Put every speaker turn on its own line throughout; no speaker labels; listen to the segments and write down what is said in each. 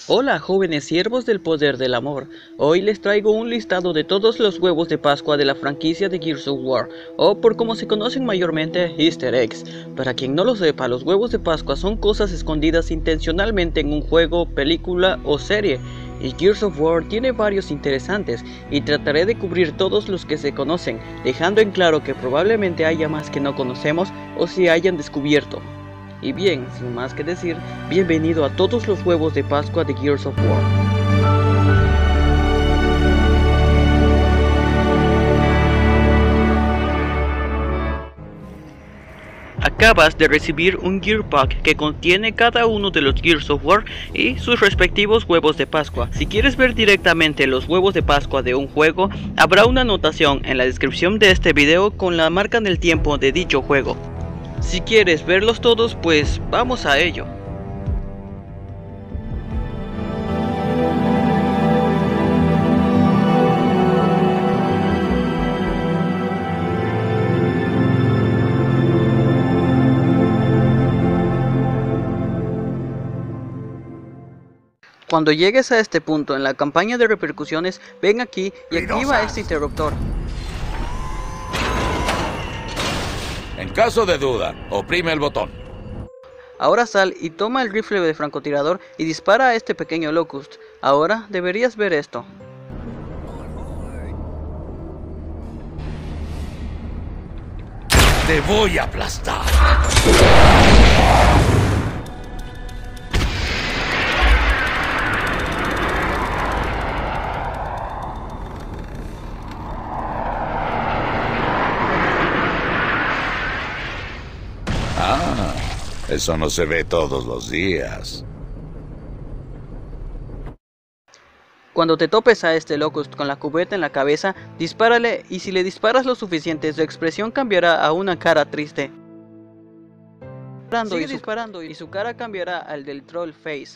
Hola jóvenes siervos del poder del amor, hoy les traigo un listado de todos los huevos de Pascua de la franquicia de Gears of War, o por como se conocen mayormente, Easter eggs. Para quien no lo sepa, los huevos de Pascua son cosas escondidas intencionalmente en un juego, película o serie, y Gears of War tiene varios interesantes, y trataré de cubrir todos los que se conocen, dejando en claro que probablemente haya más que no conocemos o se hayan descubierto. Y bien, sin más que decir, bienvenido a todos los huevos de Pascua de Gears of War. Acabas de recibir un Gear Pack que contiene cada uno de los Gears of War y sus respectivos huevos de Pascua. Si quieres ver directamente los huevos de Pascua de un juego, habrá una anotación en la descripción de este video con la marca del tiempo de dicho juego. Si quieres verlos todos, pues vamos a ello. Cuando llegues a este punto en la campaña de repercusiones, ven aquí y activa este interruptor.
En caso de duda, oprime el botón.
Ahora sal y toma el rifle de francotirador y dispara a este pequeño Locust. Ahora deberías ver esto.
Te voy a aplastar. Eso no se ve todos los días.
Cuando te topes a este Locust con la cubeta en la cabeza, dispárale y si le disparas lo suficiente, su expresión cambiará a una cara triste. Sigue disparando y su cara cambiará al del Troll Face.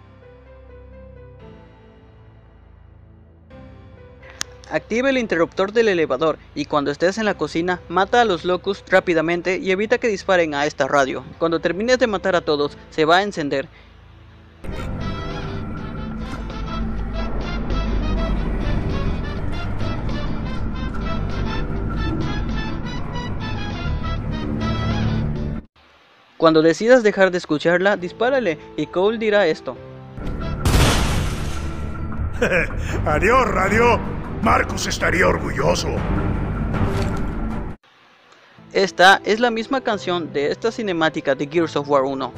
Activa el interruptor del elevador y cuando estés en la cocina, mata a los Locust rápidamente y evita que disparen a esta radio. Cuando termines de matar a todos, se va a encender. Cuando decidas dejar de escucharla, dispárale y Cole dirá esto.
Adiós, radio. Marcus estaría orgulloso.
Esta es la misma canción de esta cinemática de Gears of War 1.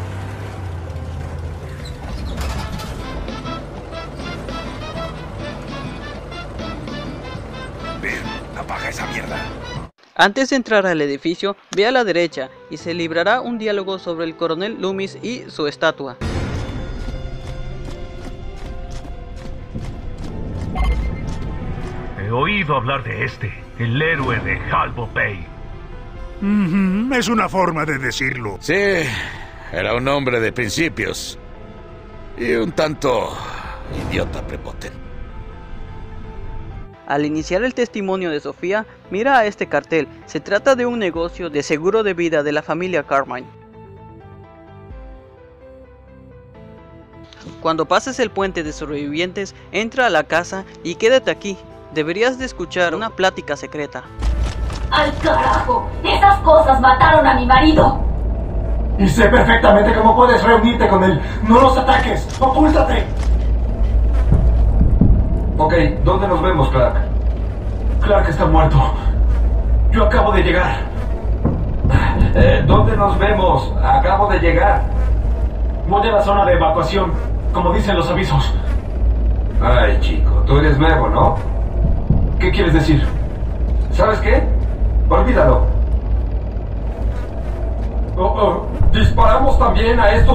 Ven, apaga esa mierda.
Antes de entrar al edificio, ve a la derecha y se librará un diálogo sobre el coronel Loomis y su estatua.
He oído hablar de el héroe de Halbo Bay.
Es una forma de decirlo.
Sí, era un hombre de principios. Y un tanto idiota prepotente.
Al iniciar el testimonio de Sofía, mira a este cartel. Se trata de un negocio de seguro de vida de la familia Carmine. Cuando pases el puente de sobrevivientes, entra a la casa y quédate aquí. Deberías de escuchar una plática secreta.
¡Al carajo! ¡Esas cosas mataron a mi marido!
Y sé perfectamente cómo puedes reunirte con él. ¡No los ataques! ¡Ocúltate! Ok, ¿dónde nos vemos, Clark? Clark está muerto. Yo acabo de llegar. ¿Dónde nos vemos? Acabo de llegar. Voy a la zona de evacuación, como dicen los avisos. Ay, chico, tú eres nuevo, ¿no? ¿Qué quieres decir? ¿Sabes qué? Olvídalo. Disparamos también a estos...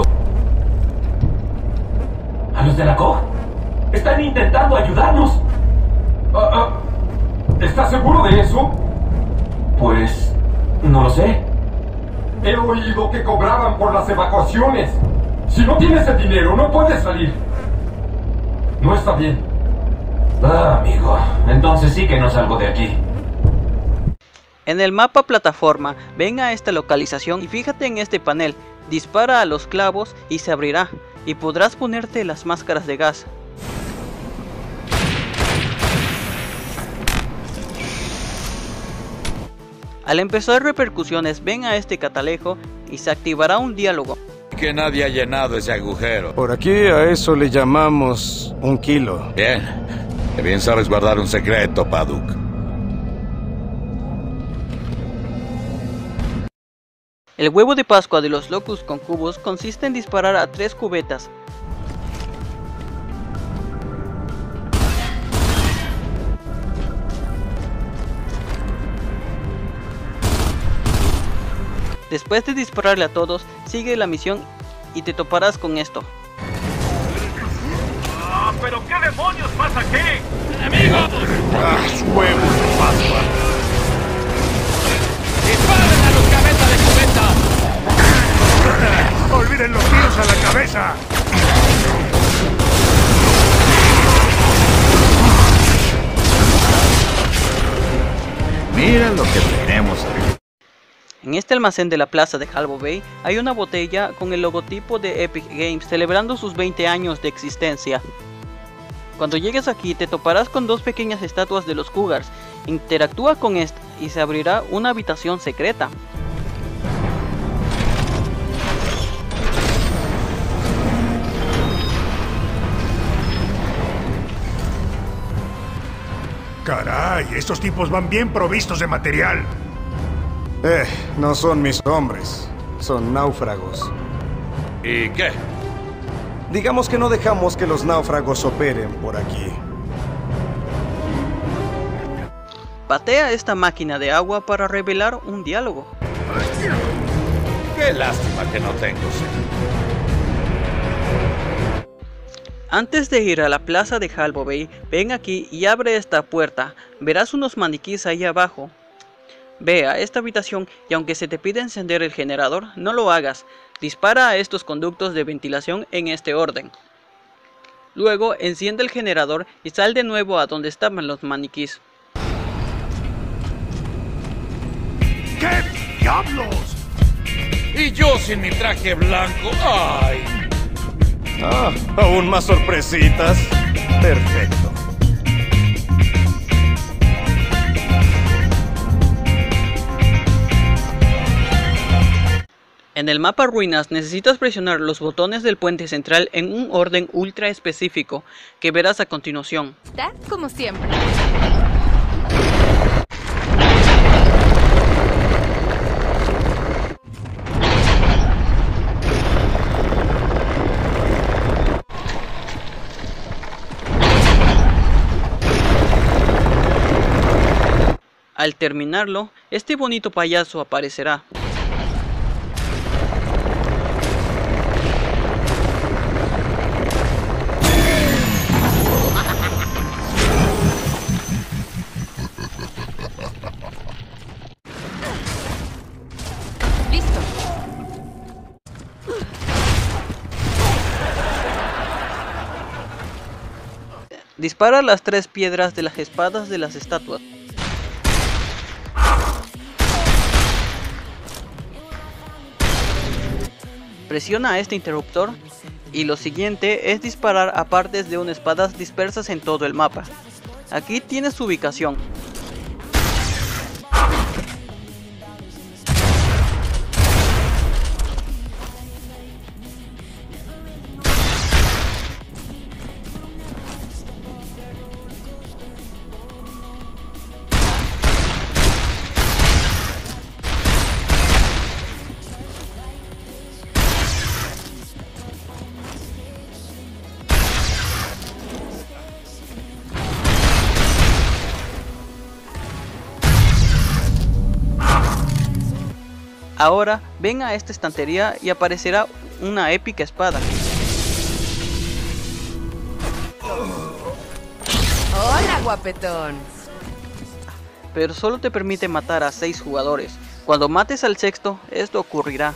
¿A los de la COG? Están intentando ayudarnos. ¿Estás seguro de eso? Pues... no lo sé. He oído que cobraban por las evacuaciones. Si no tienes el dinero, no puedes salir. No está bien. Amigo, entonces sí que no salgo de aquí.
En el mapa plataforma, ven a esta localización y fíjate en este panel. Dispara a los clavos y se abrirá. y podrás ponerte las máscaras de gas. Al empezar repercusiones, ven a este catalejo y se activará un diálogo.
Que nadie ha llenado ese agujero.
Por aquí a eso le llamamos 1 kilo.
Bien. Que bien sabes guardar un secreto, Paduk.
El huevo de Pascua de los Locust Concubus consiste en disparar a 3 cubetas. Después de dispararle a todos, sigue la misión y te toparás con esto.
¿Pero qué demonios pasa aquí?
¡Enemigo!
¡Huevos de Pascua!
¡Disparen a los cabezas de cubeta!
¡Olviden los tiros a la cabeza!
Mira lo que tenemos aquí.
En este almacén de la plaza de Halbo Bay hay una botella con el logotipo de Epic Games celebrando sus 20 años de existencia. Cuando llegues aquí te toparás con 2 pequeñas estatuas de los Cougars. Interactúa con esta y se abrirá una habitación secreta.
Caray, estos tipos van bien provistos de material.
No son mis hombres, son náufragos.
¿Y qué?
Digamos que no dejamos que los náufragos operen por aquí.
Patea esta máquina de agua para revelar un diálogo.
Qué lástima que no tengo sed.
Antes de ir a la plaza de Halbo Bay, ven aquí y abre esta puerta. Verás unos maniquíes ahí abajo. Ve a esta habitación y aunque se te pide encender el generador, no lo hagas. Dispara a estos conductos de ventilación en este orden. Luego enciende el generador y sal de nuevo a donde estaban los maniquíes.
¿Qué diablos?
Y yo sin mi traje blanco. ¡Ay!
¿Aún más sorpresitas? Perfecto.
En el mapa Ruinas necesitas presionar los botones del puente central en un orden ultra específico que verás a continuación.
Está como siempre.
Al terminarlo, este bonito payaso aparecerá.
Listo.
Dispara las 3 piedras de las espadas de las estatuas. Presiona este interruptor y lo siguiente es disparar a partes de unas espadas dispersas en todo el mapa. Aquí tienes su ubicación. Ahora ven a esta estantería y aparecerá una épica espada.
Hola, guapetón.
Pero solo te permite matar a 6 jugadores. Cuando mates al sexto, esto ocurrirá.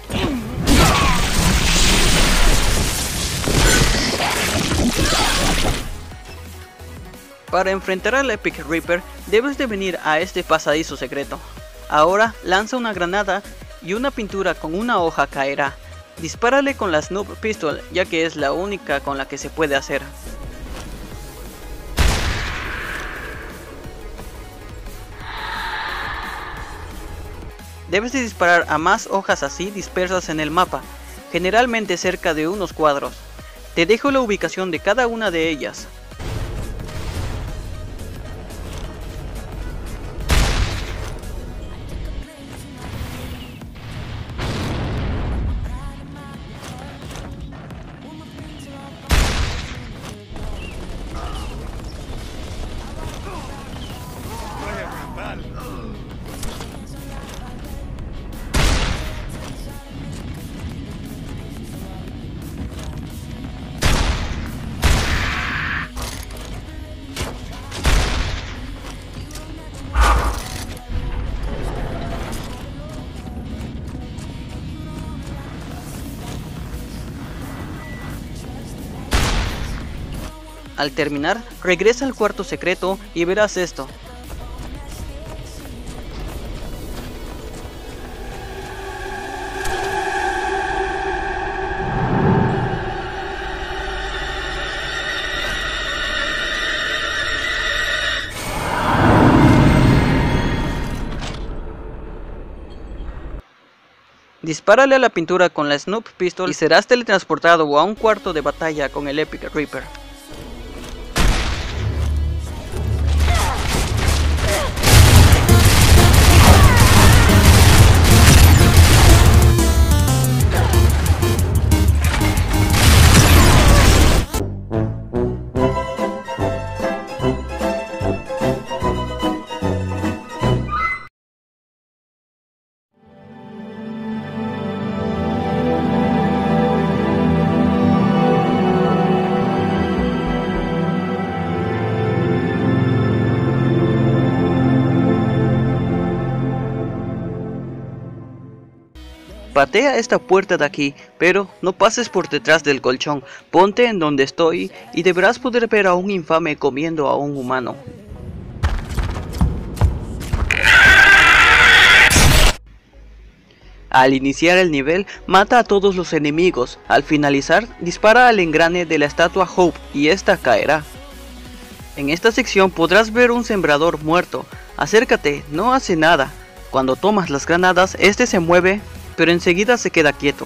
Para enfrentar al Epic Reaper, debes de venir a este pasadizo secreto. Ahora lanza una granada y una pintura con una hoja caerá. Dispárale con la Snoop Pistol, ya que es la única con la que se puede hacer. Debes de disparar a más hojas así dispersas en el mapa, generalmente cerca de unos cuadros. Te dejo la ubicación de cada una de ellas. Al terminar, regresa al cuarto secreto y verás esto. Dispárale a la pintura con la Snoop Pistol y serás teletransportado a un cuarto de batalla con el Epic Reaper. Patea esta puerta de aquí, pero no pases por detrás del colchón. Ponte en donde estoy y deberás poder ver a un infame comiendo a un humano. Al iniciar el nivel, mata a todos los enemigos. Al finalizar, dispara al engrane de la estatua Hope y esta caerá. En esta sección podrás ver un sembrador muerto. Acércate, no hace nada. Cuando tomas las granadas, este se mueve, pero enseguida se queda quieto.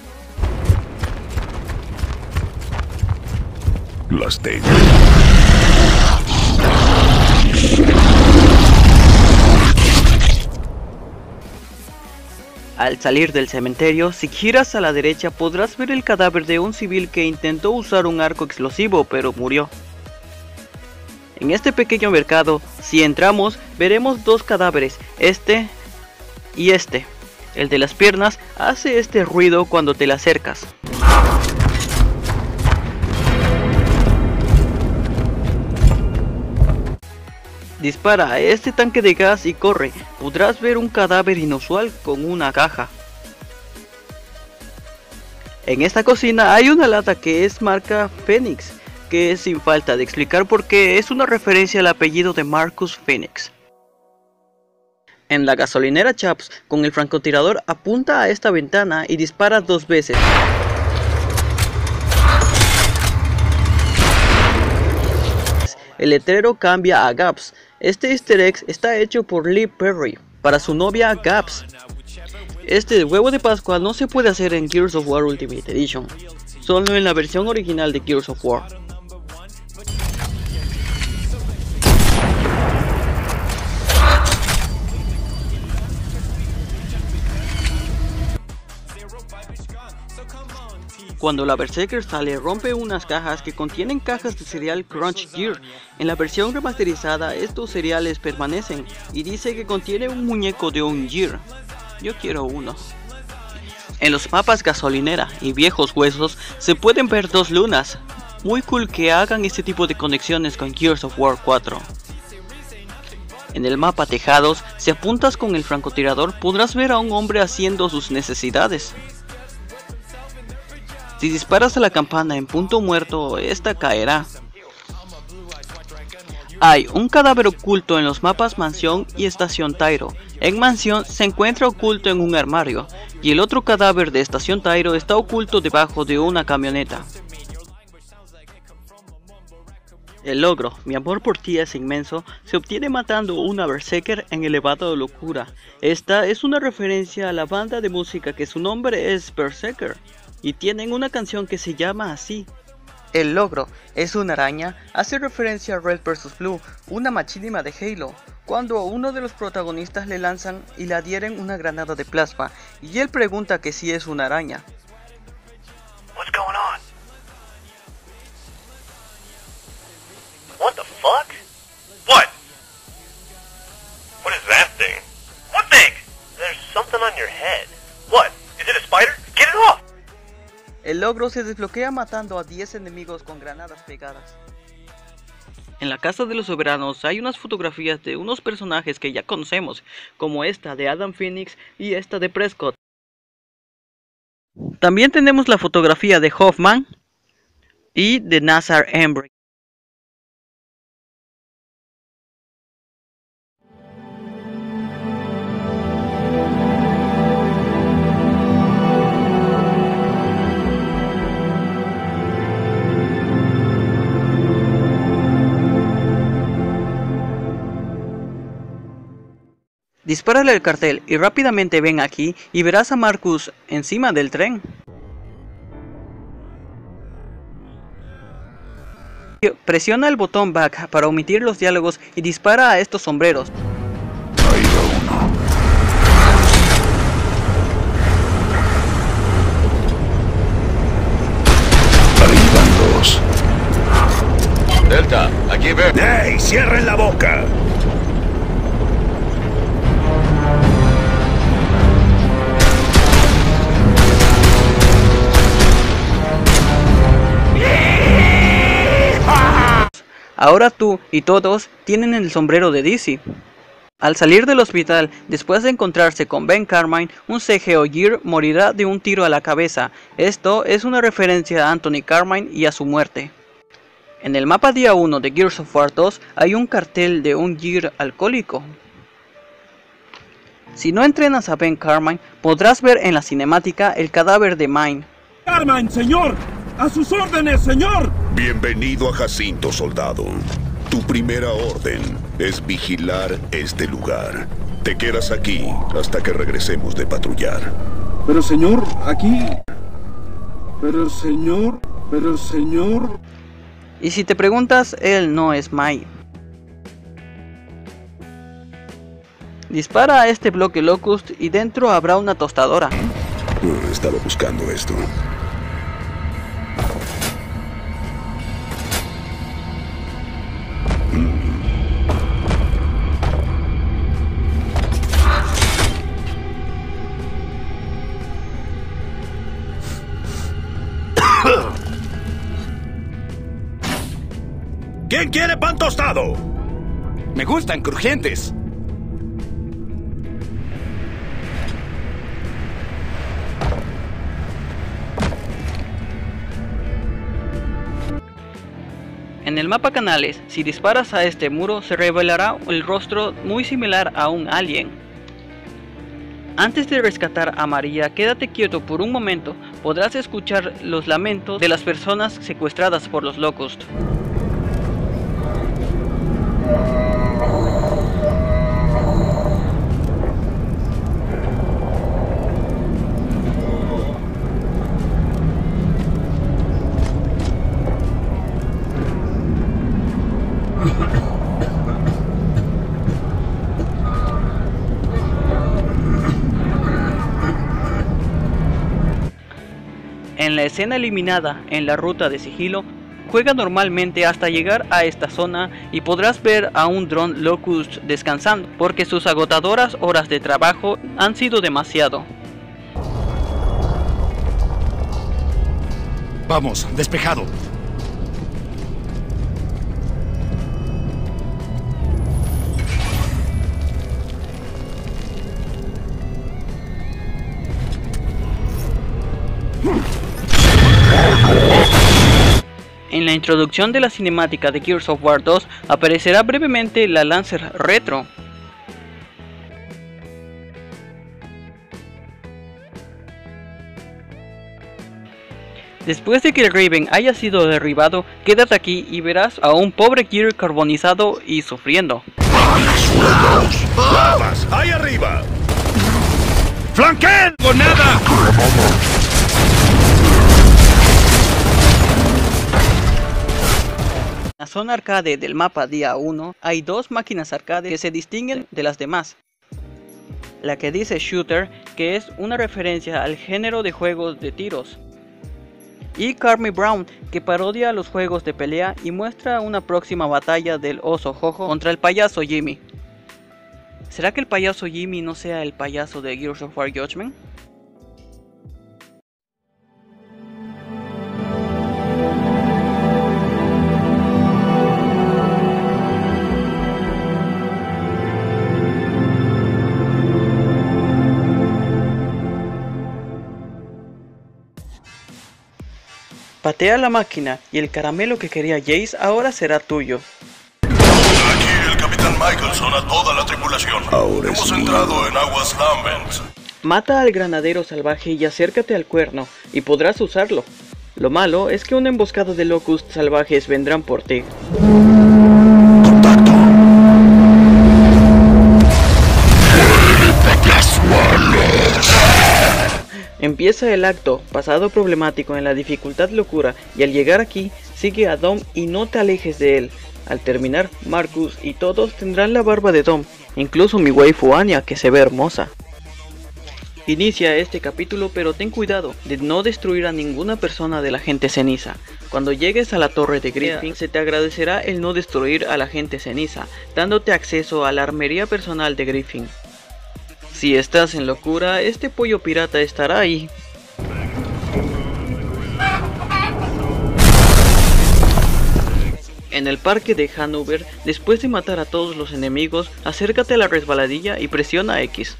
Las tengo.
Al salir del cementerio, si giras a la derecha podrás ver el cadáver de un civil que intentó usar un arco explosivo, pero murió. En este pequeño mercado, si entramos, veremos dos cadáveres, este y este. El de las piernas hace este ruido cuando te le acercas. Dispara a este tanque de gas y corre. Podrás ver un cadáver inusual con una caja. En esta cocina hay una lata que es marca Phoenix, que es sin falta de explicar porque es una referencia al apellido de Marcus Phoenix. En la gasolinera Chaps, con el francotirador apunta a esta ventana y dispara 2 veces. El letrero cambia a Gaps. Este easter egg está hecho por Lee Perry para su novia Gaps. Este huevo de Pascua no se puede hacer en Gears of War Ultimate Edition, solo en la versión original de Gears of War. Cuando la Berserker sale, rompe unas cajas que contienen cajas de cereal Crunch Gear. En la versión remasterizada estos cereales permanecen y dice que contiene un muñeco de un Gear. Yo quiero uno. En los mapas gasolinera y viejos huesos se pueden ver 2 lunas. Muy cool que hagan este tipo de conexiones con Gears of War 4. En el mapa tejados, si apuntas con el francotirador podrás ver a un hombre haciendo sus necesidades. Si disparas a la campana en punto muerto, esta caerá. Hay un cadáver oculto en los mapas Mansión y Estación Tyro. En Mansión se encuentra oculto en un armario y el otro cadáver de Estación Tyro está oculto debajo de una camioneta. El logro, mi amor por ti es inmenso, se obtiene matando una berserker en elevado de locura. Esta es una referencia a la banda de música que su nombre es Berserker, y tienen una canción que se llama así. El logro es una araña, hace referencia a Red vs Blue, una machínima de Halo, cuando a uno de los protagonistas le lanzan y le adhieren una granada de plasma, y él pregunta que si es una araña.
What's going on? What the fuck? What? What is that thing? What thing? There's something on your head. What? Is it a spider? Get it off!
El logro se desbloquea matando a 10 enemigos con granadas pegadas. En la casa de los soberanos hay unas fotografías de unos personajes que ya conocemos, como esta de Adam Phoenix y esta de Prescott. También tenemos la fotografía de Hoffman y de Nazar Embry. Dispárale al cartel y rápidamente ven aquí y verás a Marcus encima del tren. Presiona el botón back para omitir los diálogos y dispara a estos sombreros.
Ahí va uno. Ahí van dos. Delta, aquí ven.
¡Ey! ¡Cierren la boca!
Ahora tú y todos tienen el sombrero de DC. Al salir del hospital, después de encontrarse con Ben Carmine, un CGO Gear morirá de un tiro a la cabeza. Esto es una referencia a Anthony Carmine y a su muerte. En el mapa día 1 de Gears of War 2 hay un cartel de un Gear alcohólico. Si no entrenas a Ben Carmine, podrás ver en la cinemática el cadáver de Mine.
¡Carmine, señor! ¡A sus órdenes, señor!
Bienvenido a Jacinto, soldado. Tu primera orden es vigilar este lugar. Te quedas aquí hasta que regresemos de patrullar.
Pero señor, aquí... Pero señor...
Y si te preguntas, él no es Mai. Dispara a este bloque Locust y dentro habrá una tostadora.
Estaba buscando esto.
¿Quién quiere pan tostado?
Me gustan crujientes.
En el mapa canales, si disparas a este muro se revelará el rostro muy similar a un alien. Antes de rescatar a María, quédate quieto por un momento, podrás escuchar los lamentos de las personas secuestradas por los Locust. En la escena eliminada en la ruta de sigilo, juega normalmente hasta llegar a esta zona y podrás ver a un dron Locust descansando, porque sus agotadoras horas de trabajo han sido demasiado.
Vamos, despejado.
En la introducción de la cinemática de Gears of War 2 aparecerá brevemente la Lancer Retro. Después de que el Raven haya sido derribado, quédate aquí y verás a un pobre Gear carbonizado y sufriendo.
¡Vamos! ¡Ahí arriba!
¡Flanqueen! ¡Con nada!
En la zona arcade del mapa día 1 hay dos máquinas arcade que se distinguen de las demás. La que dice Shooter, que es una referencia al género de juegos de tiros. Y Carmi Brown, que parodia los juegos de pelea y muestra una próxima batalla del oso Jojo contra el payaso Jimmy. ¿Será que el payaso Jimmy no sea el payaso de Gears of War Judgment? Patea la máquina y el caramelo que quería Jace ahora será tuyo.
Aquí el Capitán Michelson a toda la tripulación.
Ahora
Hemos
sí.
entrado en aguas Lambent.
Mata al granadero salvaje y acércate al cuerno, y podrás usarlo. Lo malo es que una emboscada de Locust salvajes vendrán por ti.
¡Contacto!
Empieza el acto, pasado problemático en la dificultad locura, y al llegar aquí, sigue a Dom y no te alejes de él. Al terminar, Marcus y todos tendrán la barba de Dom, incluso mi waifu Anya, que se ve hermosa. Inicia este capítulo, pero ten cuidado de no destruir a ninguna persona de la gente ceniza. Cuando llegues a la torre de Griffin, se te agradecerá el no destruir a la gente ceniza, dándote acceso a la armería personal de Griffin. Si estás en locura, este pollo pirata estará ahí. En el parque de Hanover, después de matar a todos los enemigos, acércate a la resbaladilla y presiona X.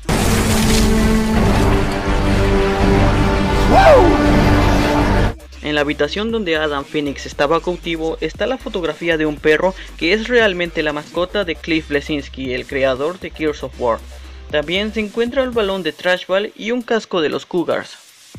En la habitación donde Adam Phoenix estaba cautivo está la fotografía de un perro que es realmente la mascota de Cliff Bleszinski, el creador de Gears of War. También se encuentra el balón de Trash Ball y un casco de los Cougars.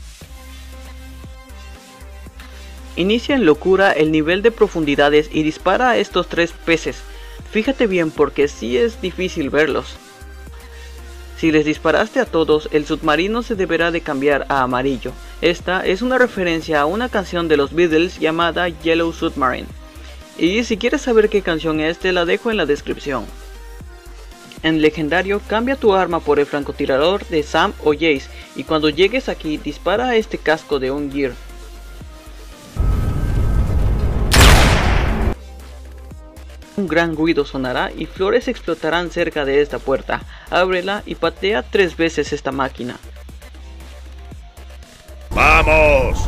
Inicia en locura el nivel de profundidades y dispara a estos tres peces. Fíjate bien porque sí es difícil verlos. Si les disparaste a todos, el submarino se deberá de cambiar a amarillo. Esta es una referencia a una canción de los Beatles llamada Yellow Submarine. Y si quieres saber qué canción es, te la dejo en la descripción. En legendario, cambia tu arma por el francotirador de Sam o Jace, y cuando llegues aquí, dispara a este casco de un Gear. Un gran ruido sonará y flores explotarán cerca de esta puerta. Ábrela y patea 3 veces esta máquina.
¡Vamos!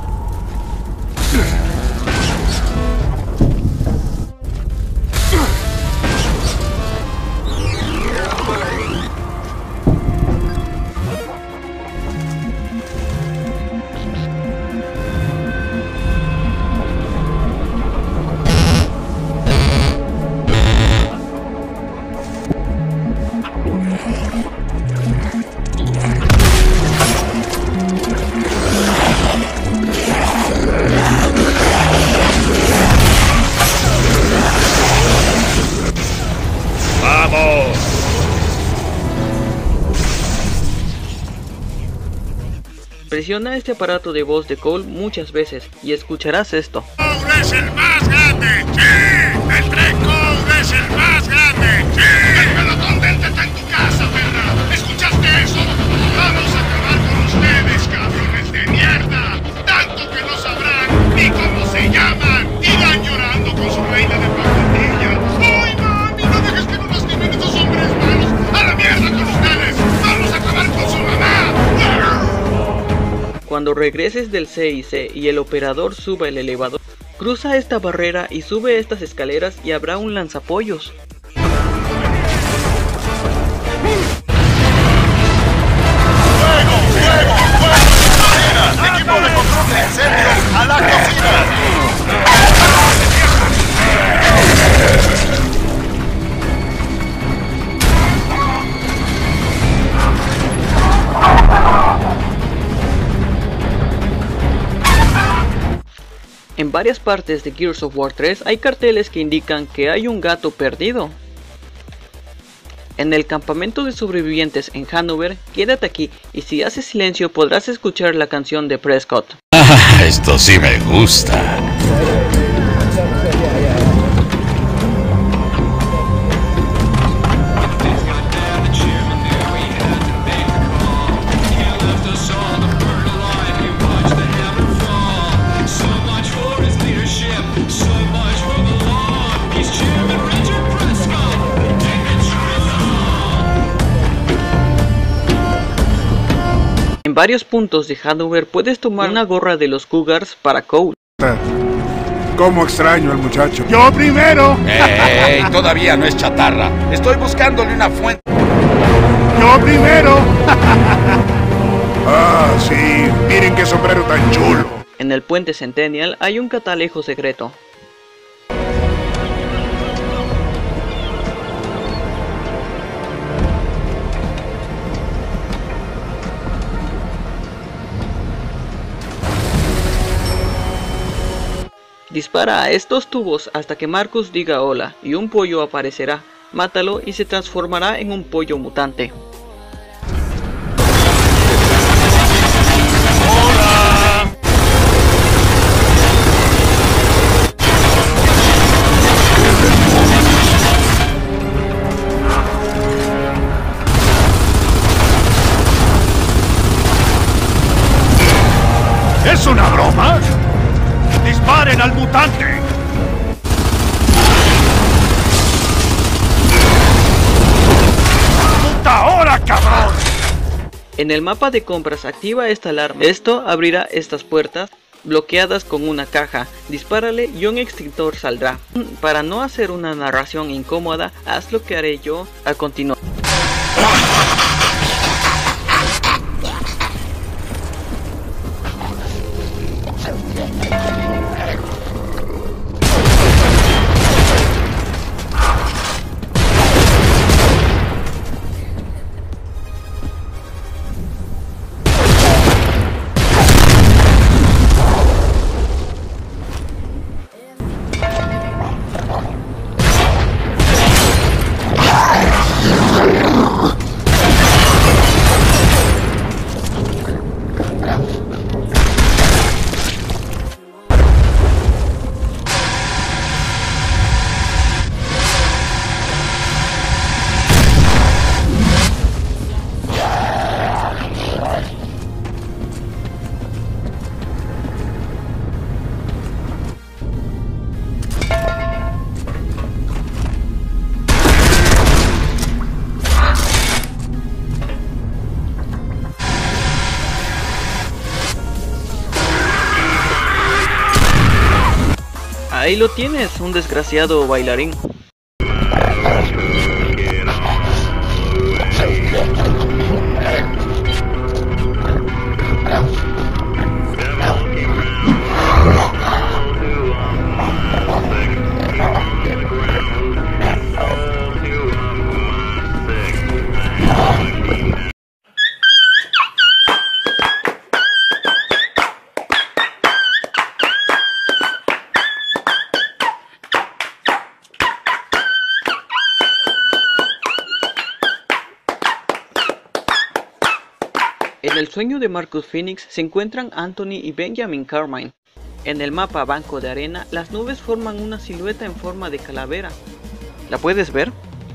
Presiona este aparato de voz de Cole muchas veces y escucharás esto.
¡Cole es el más grande! ¡Sí! ¡El tren Cole es el más grande! ¡Sí! ¡El pelotón Delta está en tu casa, perra! ¿Escuchaste eso? ¡Vamos a acabar con ustedes, cabrones de mierda! ¡Tanto que no sabrán ni cómo se llaman! ¡Irán llorando con su reina de paquetilla! ¡Ay, mami! ¡No dejes que nos lastimen esos hombres malos! ¡A la mierda con ustedes! ¡Vamos a acabar con su mamá!
Cuando regreses del CIC y el operador suba el elevador, cruza esta barrera y sube estas escaleras y habrá un lanzapollos.
¡Equipo de control de incendios! ¡A la cocina!
varias partes de Gears of War 3 hay carteles que indican que hay un gato perdido. En el campamento de sobrevivientes en Hanover, quédate aquí y si haces silencio podrás escuchar la canción de Prescott.
Ah, esto sí me gusta.
En varios puntos de Hanover puedes tomar una gorra de los Cougars para Cole.
¿Cómo extraño al muchacho? ¡Yo primero!
¡Ey! Todavía no es chatarra. Estoy buscándole una fuente.
¡Yo primero! Ah, sí. Miren qué sombrero tan chulo.
En el puente Centennial hay un catalejo secreto. Dispara a estos tubos hasta que Marcus diga hola y un pollo aparecerá. Mátalo y se transformará en un pollo mutante.
¿Es una broma? ¡Disparen al mutante! ¡Puta hora, cabrón!
En el mapa de compras activa esta alarma. Esto abrirá estas puertas bloqueadas con una caja. Dispárale y un extintor saldrá. Para no hacer una narración incómoda, haz lo que haré yo a continuación. Ahí lo tienes, un desgraciado bailarín. En el sueño de Marcus Phoenix se encuentran Anthony y Benjamin Carmine. En el mapa Banco de Arena, las nubes forman una silueta en forma de calavera. ¿La puedes ver?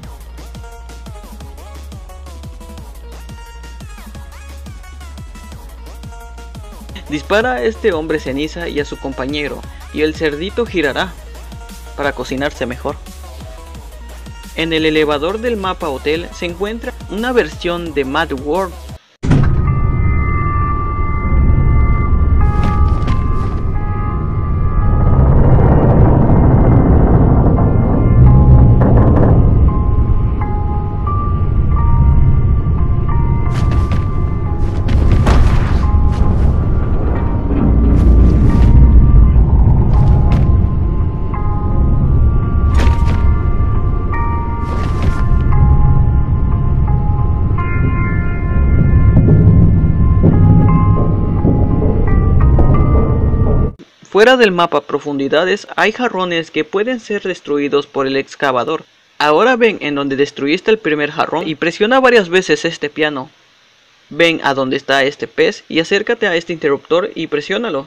Dispara a este hombre ceniza y a su compañero, y el cerdito girará para cocinarse mejor. En el elevador del mapa hotel se encuentra una versión de Mad World. Fuera del mapa profundidades hay jarrones que pueden ser destruidos por el excavador. Ahora ven en donde destruiste el primer jarrón y presiona varias veces este piano. Ven a donde está este pez y acércate a este interruptor y presiónalo.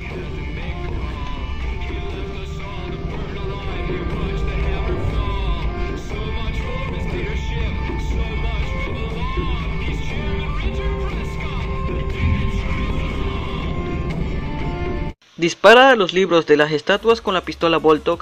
Dispara a los libros de las estatuas con la pistola Voltok.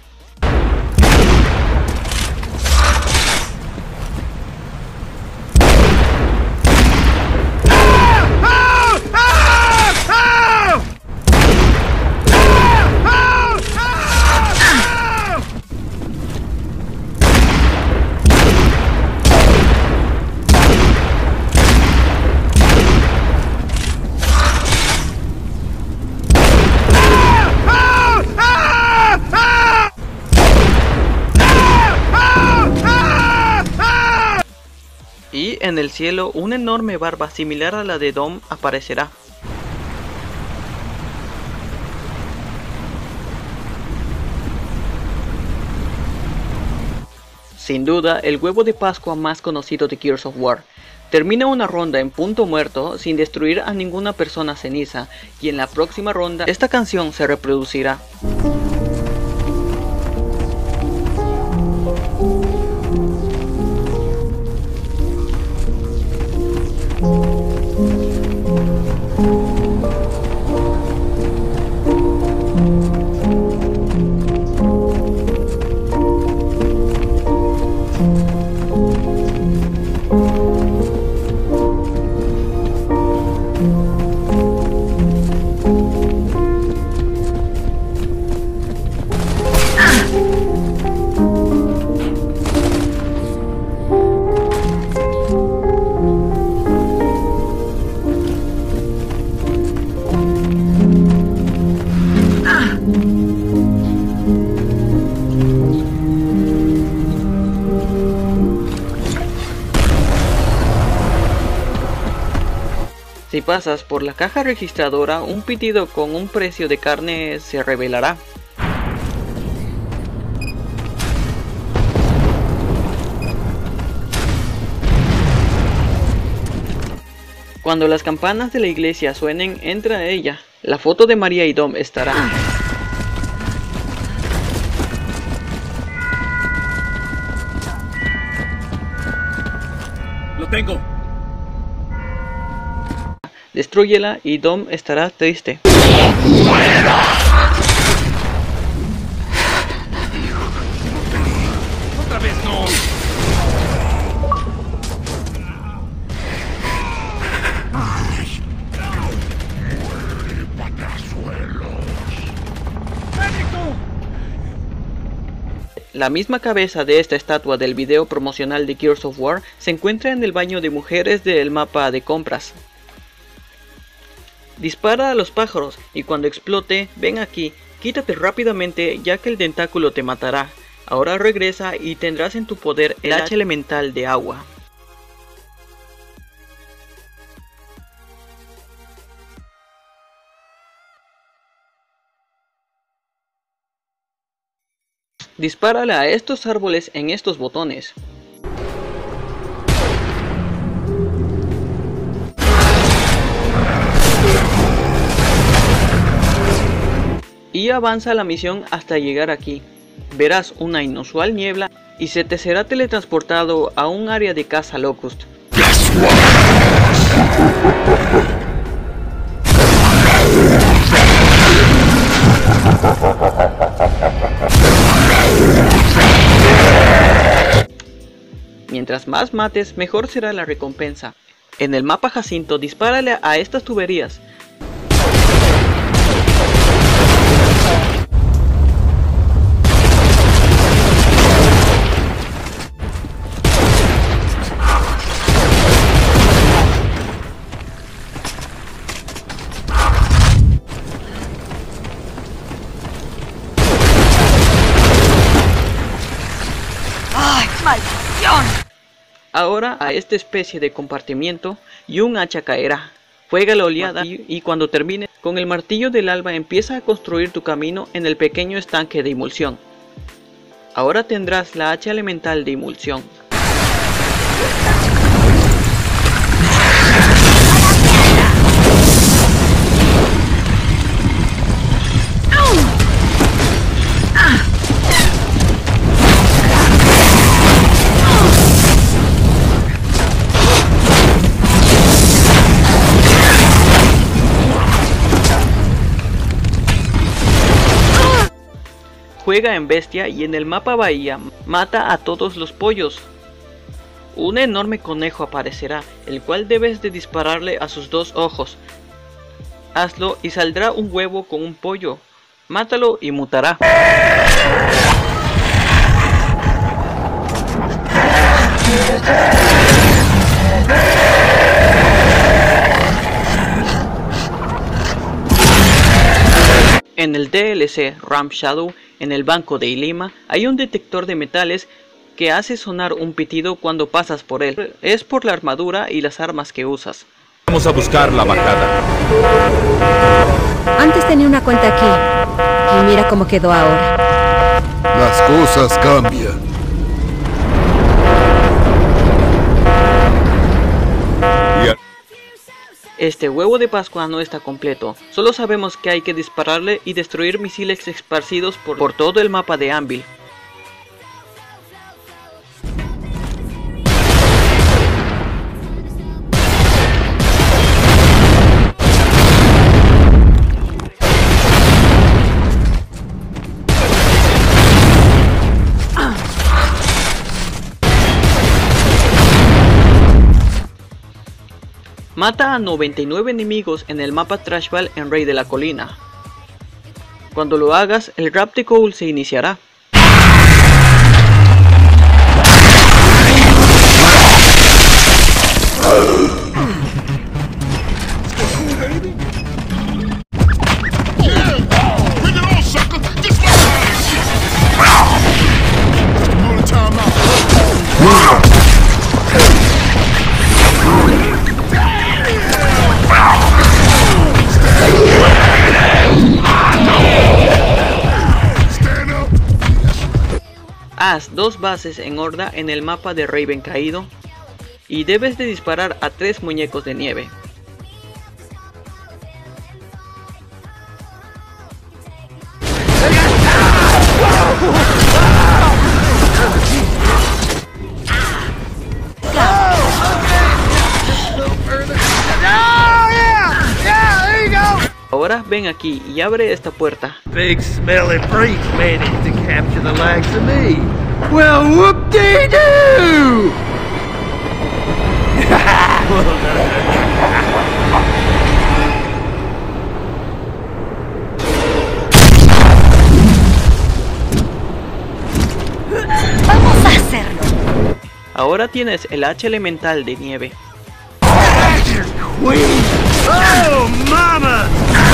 Y en el cielo una enorme barba similar a la de Dom aparecerá. Sin duda, el huevo de Pascua más conocido de Gears of War. Termina una ronda en punto muerto sin destruir a ninguna persona ceniza, y en la próxima ronda esta canción se reproducirá. Si pasas por la caja registradora, un pitido con un precio de carne se revelará. Cuando las campanas de la iglesia suenen, entra a ella. La foto de María y Dom estará.
¡Lo tengo!
Destrúyela y Dom estará triste.
¡Otra vez no!
La misma cabeza de esta estatua del video promocional de Gears of War se encuentra en el baño de mujeres del mapa de compras. Dispara a los pájaros y cuando explote, ven aquí, quítate rápidamente ya que el tentáculo te matará. Ahora regresa y tendrás en tu poder el hacha elemental de agua. Dispárale a estos árboles en estos botones. Y avanza la misión hasta llegar aquí. Verás una inusual niebla y se te será teletransportado a un área de caza Locust. Mientras más mates, mejor será la recompensa. En el mapa Jacinto, dispárale a estas tuberías.
¡Ay, maldición!
Ahora a esta especie de compartimiento y un hacha caerá. Juega la oleada y cuando termine Con el martillo del alba empieza a construir tu camino en el pequeño estanque de emulsión. Ahora tendrás la hacha elemental de emulsión. Juega en Bestia y en el mapa Bahía mata a todos los pollos. Un enorme conejo aparecerá, el cual debes de dispararle a sus dos ojos. Hazlo y saldrá un huevo con un pollo. Mátalo y mutará. En el DLC Ram Shadow, en el banco de Ilima, hay un detector de metales que hace sonar un pitido cuando pasas por él. Es por la armadura y las armas que usas.
Vamos a buscar la bajada.
Antes tenía una cuenta aquí, y mira cómo quedó ahora.
Las cosas cambian.
Este huevo de Pascua no está completo, solo sabemos que hay que dispararle y destruir misiles esparcidos por todo el mapa de Anvil. Mata a 99 enemigos en el mapa Trashball en Rey de la Colina. Cuando lo hagas, el Rap de Cole se iniciará. Haz 2 bases en horda en el mapa de Raven Caído y debes de disparar a 3 muñecos de nieve. Ahora ven aquí y abre esta puerta.
Big smelly freak managed to capture the likes of me. Well, whoop-dee-doo!
Vamos a hacerlo.
Ahora tienes el hacha elemental de nieve.
Oh, mama!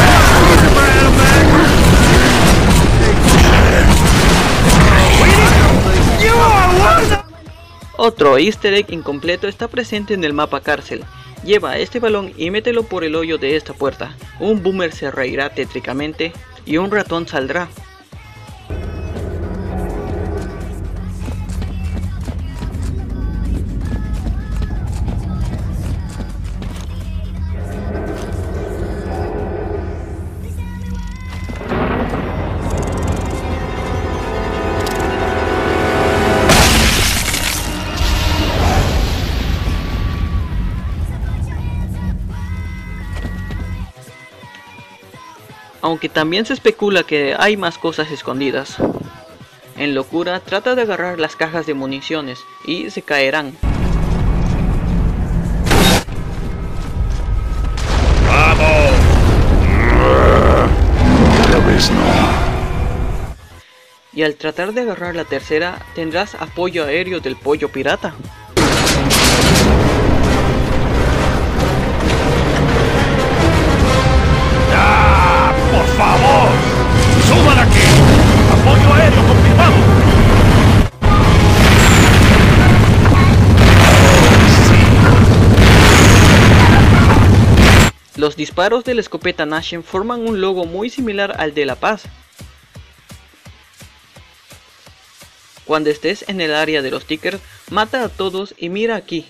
Otro easter egg incompleto está presente en el mapa cárcel. Lleva este balón y mételo por el hoyo de esta puerta. Un boomer se reirá tétricamente y un ratón saldrá. Aunque también se especula que hay más cosas escondidas. En locura trata de agarrar las cajas de municiones y se caerán.
¡Vamos! Esta vez no.
Y al tratar de agarrar la tercera tendrás apoyo aéreo del pollo pirata.
¡Por favor! ¡Suban aquí! ¡Apoyo aéreo confirmado!
Los disparos de la escopeta Nashen forman un logo muy similar al de la paz. Cuando estés en el área de los tickers, mata a todos y mira aquí.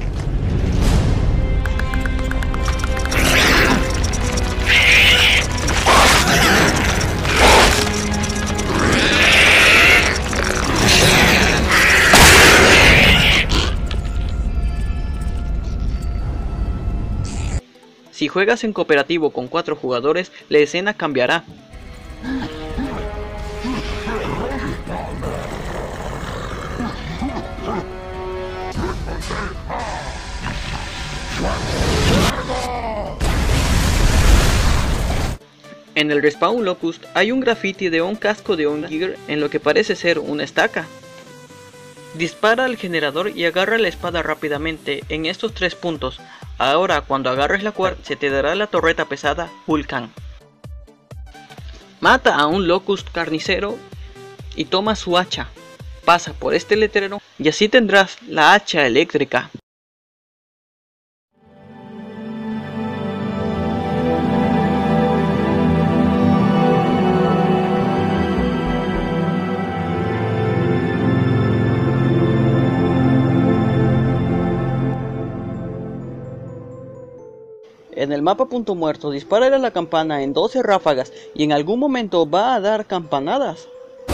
Si juegas en cooperativo con 4 jugadores, la escena cambiará. En el Respawn Locust hay un graffiti de un casco de un Gear en lo que parece ser una estaca. Dispara al generador y agarra la espada rápidamente en estos 3 puntos. Ahora cuando agarres la cuarta se te dará la torreta pesada Vulcan. Mata a un Locust carnicero y toma su hacha. Pasa por este letrero y así tendrás la hacha eléctrica. En el mapa Punto Muerto, dispara a la campana en 12 ráfagas y en algún momento va a dar campanadas.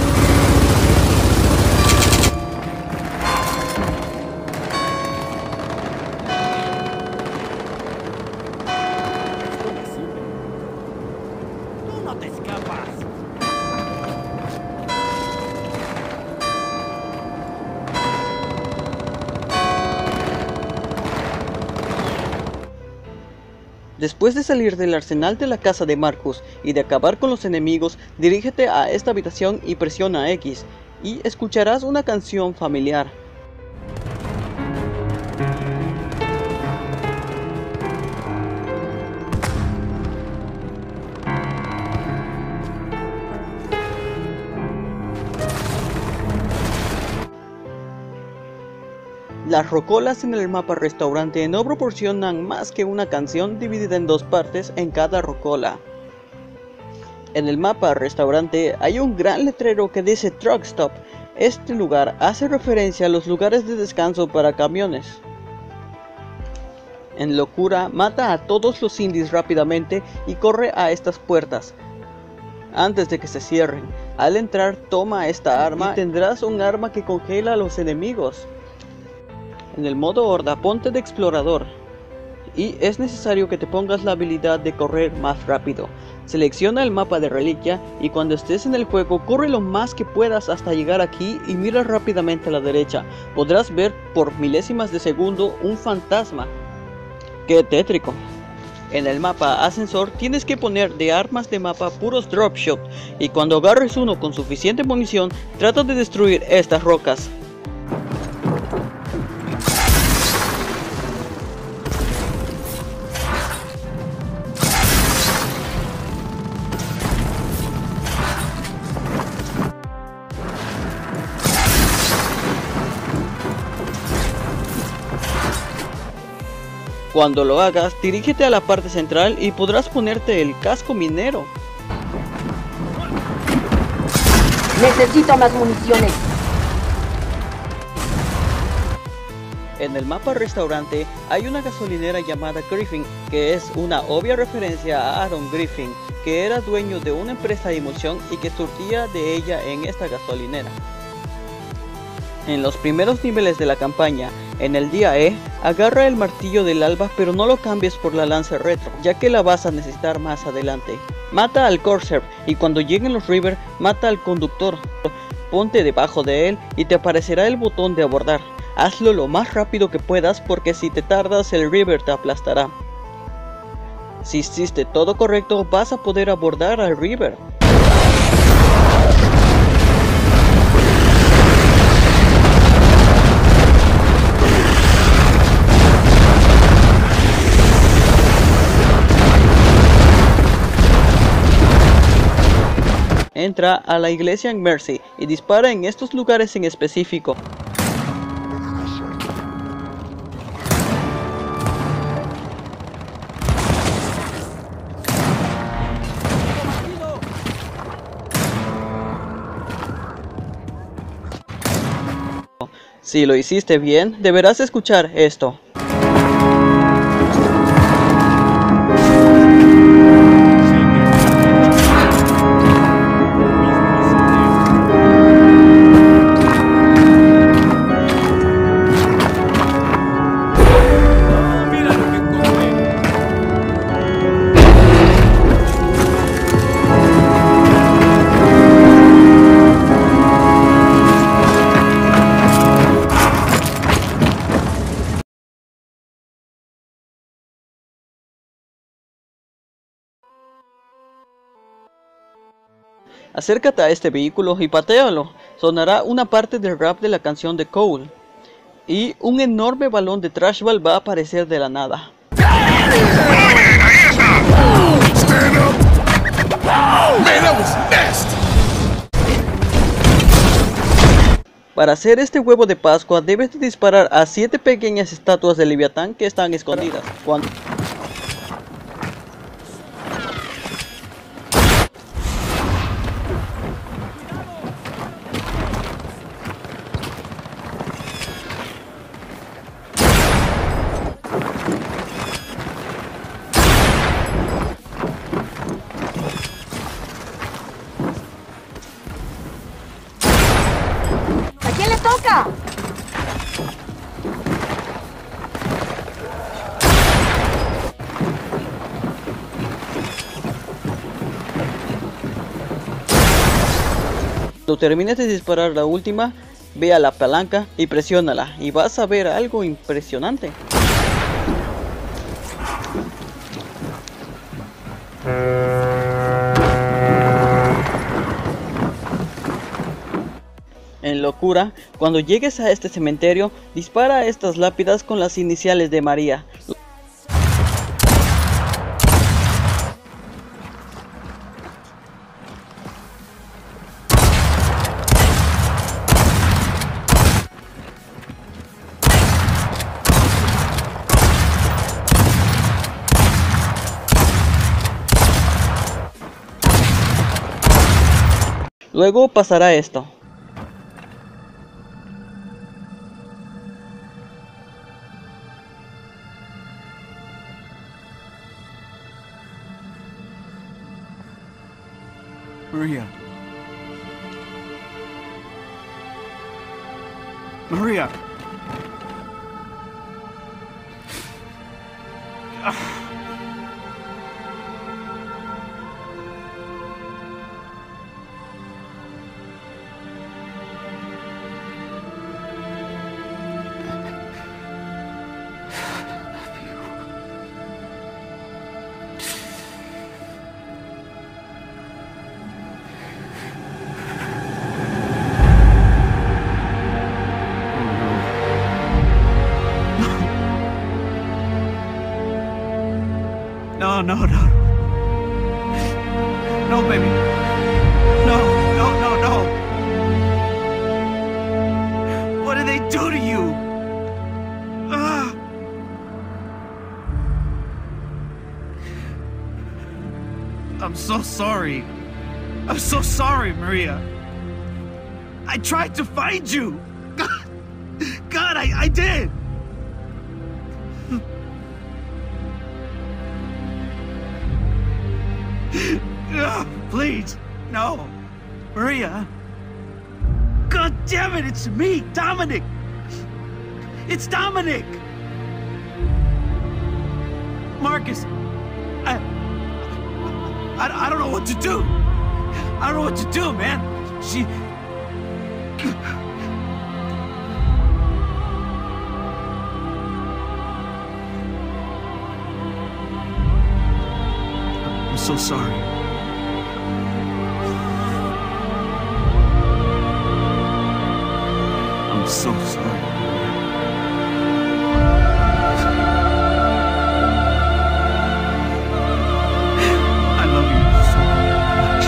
Tú no te escapas.
Después de salir del arsenal de la casa de Marcus y de acabar con los enemigos, dirígete a esta habitación y presiona X, y escucharás una canción familiar. Las rocolas en el mapa restaurante no proporcionan más que una canción dividida en 2 partes en cada rocola. En el mapa restaurante hay un gran letrero que dice Truck Stop. Este lugar hace referencia a los lugares de descanso para camiones. En locura mata a todos los indies rápidamente y corre a estas puertas antes de que se cierren. Al entrar toma esta arma y tendrás un arma que congela a los enemigos. En el modo horda ponte de explorador y es necesario que te pongas la habilidad de correr más rápido. Selecciona el mapa de reliquia y cuando estés en el juego corre lo más que puedas hasta llegar aquí y mira rápidamente a la derecha. Podrás ver por milésimas de segundo un fantasma. ¡Qué tétrico! En el mapa ascensor tienes que poner de armas de mapa puros drop shot y cuando agarres uno con suficiente munición trata de destruir estas rocas. Cuando lo hagas, dirígete a la parte central y podrás ponerte el casco minero.
Necesito más municiones.
En el mapa restaurante hay una gasolinera llamada Griffin, que es una obvia referencia a Aaron Griffin, que era dueño de una empresa de emulsión y que surtía de ella en esta gasolinera. En los primeros niveles de la campaña, en el día E, agarra el martillo del alba pero no lo cambies por la lanza retro, ya que la vas a necesitar más adelante. Mata al Corsair y cuando lleguen los River, mata al conductor. Ponte debajo de él y te aparecerá el botón de abordar. Hazlo lo más rápido que puedas porque si te tardas el River te aplastará. Si hiciste todo correcto vas a poder abordar al River. Entra a la iglesia en Mercy y dispara en estos lugares en específico. Si lo hiciste bien, deberás escuchar esto. Acércate a este vehículo y patéalo. Sonará una parte del rap de la canción de Cole. Y un enorme balón de trash ball va a aparecer de la nada. Para hacer este huevo de Pascua debes de disparar a 7 pequeñas estatuas de Leviatán que están escondidas.
¿A quién le toca?
Cuando termines de disparar la última, ve a la palanca y presiónala y vas a ver algo impresionante. En locura, cuando llegues a este cementerio, dispara a estas lápidas con las iniciales de María. Luego pasará esto.
Maria. Maria. No, no, no. No, baby. No, no, no, no. What did they do to you? Ah. I'm so sorry. I'm so sorry, Maria. I tried to find you. God, I did. Please, no. Maria. God damn it, it's me, Dominic. It's Dominic. Marcus, I don't know what to do. I don't know what to do, man. She... I'm so sorry. I'm so sorry. I love you so much.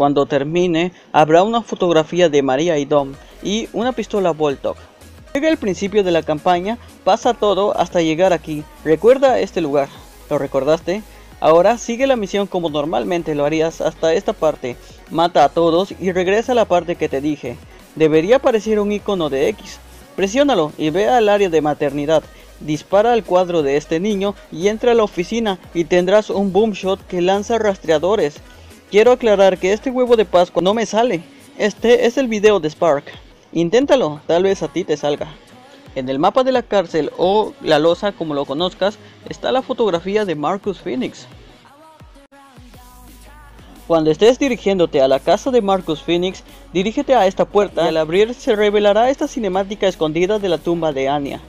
Cuando termine, habrá una fotografía de María y Dom y una pistola Voltov. Llega el principio de la campaña, pasa todo hasta llegar aquí. Recuerda este lugar. ¿Lo recordaste? Ahora sigue la misión como normalmente lo harías hasta esta parte. Mata a todos y regresa a la parte que te dije. Debería aparecer un icono de X. Presiónalo y ve al área de maternidad. Dispara al cuadro de este niño y entra a la oficina y tendrás un boom shot que lanza rastreadores. Quiero aclarar que este huevo de Pascua no me sale. Este es el video de Spark. Inténtalo, tal vez a ti te salga. En el mapa de la cárcel o la losa como lo conozcas, está la fotografía de Marcus Phoenix. Cuando estés dirigiéndote a la casa de Marcus Phoenix, dirígete a esta puerta y al abrir se revelará esta cinemática escondida de la tumba de Anya.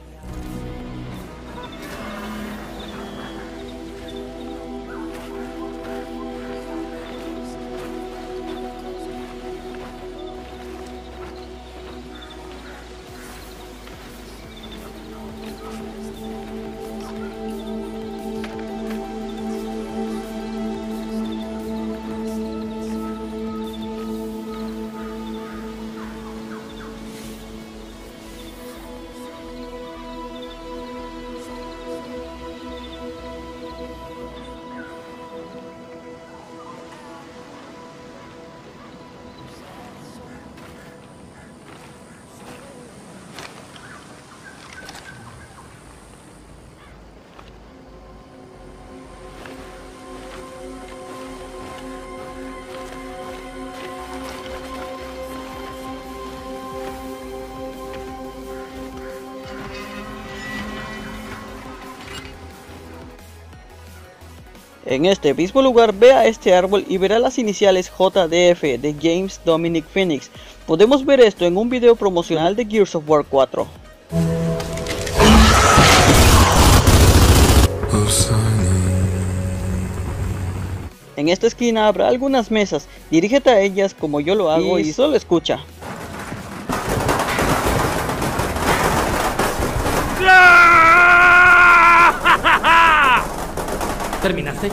En este mismo lugar ve a este árbol y verá las iniciales JDF de James Dominic Phoenix. Podemos ver esto en un video promocional de Gears of War 4. En esta esquina habrá algunas mesas, dirígete a ellas como yo lo hago y solo escucha.
¿Terminaste?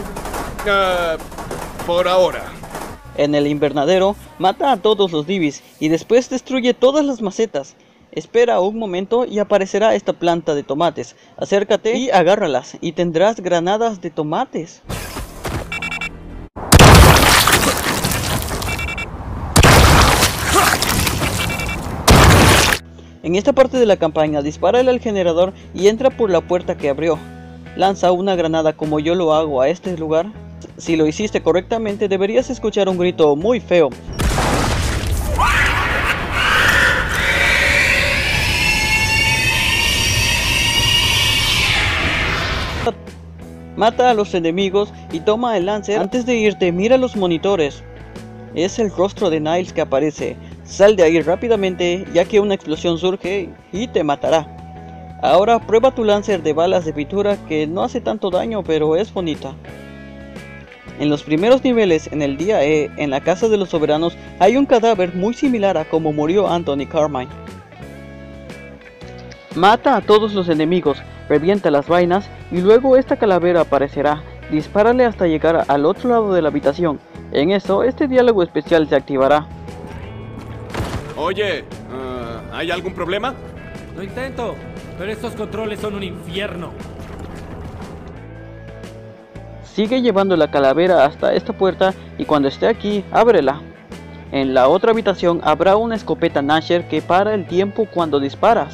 Por ahora.
En el invernadero, mata a todos los divis y después destruye todas las macetas. Espera un momento y aparecerá esta planta de tomates. Acércate y agárralas y tendrás granadas de tomates. En esta parte de la campaña, dispárale al generador y entra por la puerta que abrió. Lanza una granada como yo lo hago a este lugar. Si lo hiciste correctamente, deberías escuchar un grito muy feo. Mata a los enemigos y toma el Lancer. Antes de irte, mira los monitores. Es el rostro de Niles que aparece. Sal de ahí rápidamente, ya que una explosión surge y te matará. Ahora prueba tu Lancer de balas de pintura, que no hace tanto daño, pero es bonita. En los primeros niveles, en el día E, en la casa de los soberanos, hay un cadáver muy similar a como murió Anthony Carmine. Mata a todos los enemigos, revienta las vainas y luego esta calavera aparecerá. Dispárale hasta llegar al otro lado de la habitación. En eso, este diálogo especial se activará.
Oye, ¿hay algún problema?
Lo intento, pero estos controles son un infierno.
Sigue llevando la calavera hasta esta puerta y cuando esté aquí, ábrela. En la otra habitación habrá una escopeta Nasher que para el tiempo cuando disparas.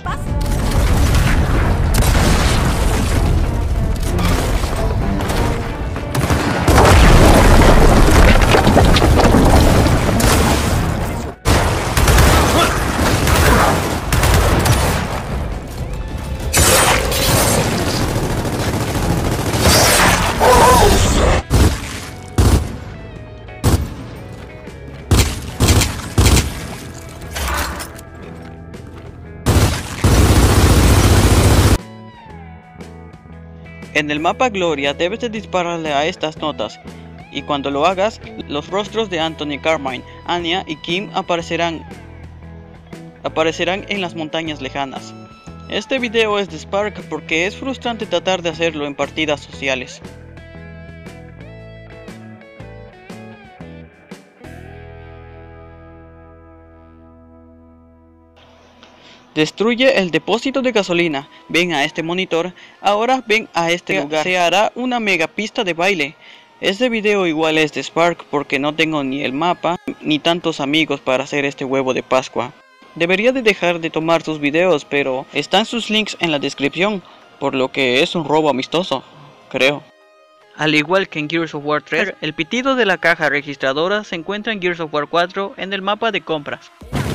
En el mapa Gloria debes de dispararle a estas notas, y cuando lo hagas, los rostros de Anthony Carmine, Anya y Kim aparecerán en las montañas lejanas. Este video es de Spark porque es frustrante tratar de hacerlo en partidas sociales. Destruye el depósito de gasolina. Ven a este monitor. Ahora ven a este lugar. Se hará una mega pista de baile. Este video igual es de Spark porque no tengo ni el mapa ni tantos amigos para hacer este huevo de Pascua. Debería de dejar de tomar sus videos, pero están sus links en la descripción, por lo que es un robo amistoso, creo. Al igual que en Gears of War 3, el pitido de la caja registradora se encuentra en Gears of War 4 en el mapa de compras.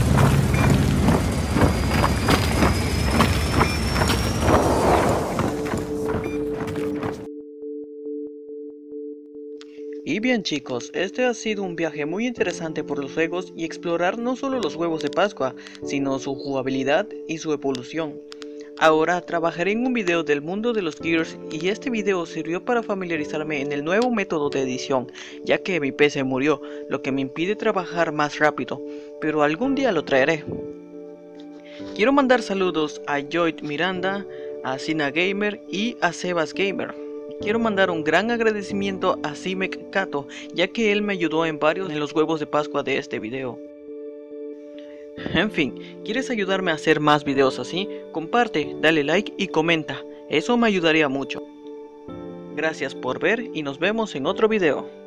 Y bien chicos, este ha sido un viaje muy interesante por los juegos y explorar no solo los huevos de Pascua, sino su jugabilidad y su evolución. Ahora trabajaré en un video del mundo de los Gears y este video sirvió para familiarizarme en el nuevo método de edición, ya que mi PC murió, lo que me impide trabajar más rápido, pero algún día lo traeré. Quiero mandar saludos a Joyd Miranda, a Sina Gamer y a Sebas Gamer. Quiero mandar un gran agradecimiento a Simek Kato, ya que él me ayudó en varios de los huevos de Pascua de este video. En fin, ¿quieres ayudarme a hacer más videos así? Comparte, dale like y comenta, eso me ayudaría mucho. Gracias por ver y nos vemos en otro video.